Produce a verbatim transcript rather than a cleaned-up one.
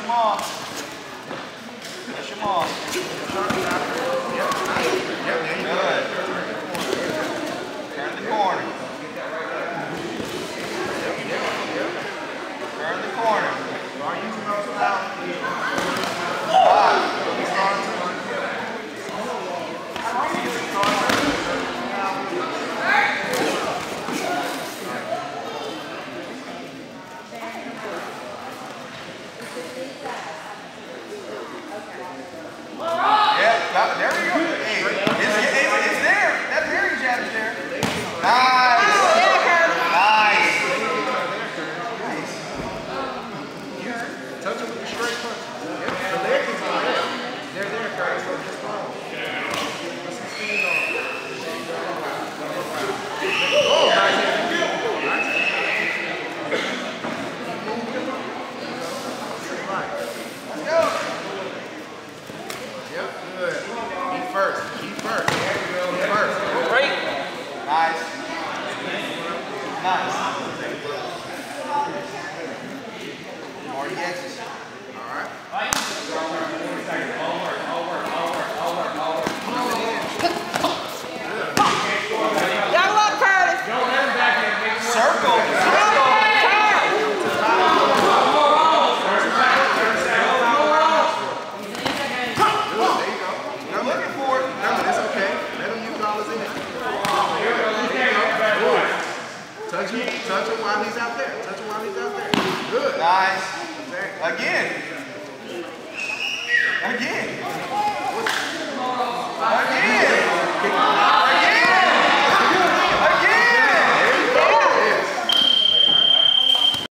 him off. Push him off. Good. Turn the corner. Turn the corner. Five. Yeah, there we go. Hey, it's, it's, it's there. That parry jab is there. Nice. Nice. Nice. Touch him with the straight punch. Yep. The leg is on there. They're there, guys. So just follow. Put some speed on. Oh, nice. Let's go. Yep, good. Keep first. Keep first. There you go. Keep first. Great. Nice. Nice. More X's. All right. Young luck, Curtis. Circle. Touch him, touch him while he's out there. Touch him while he's out there. Good. Nice. Again. Again.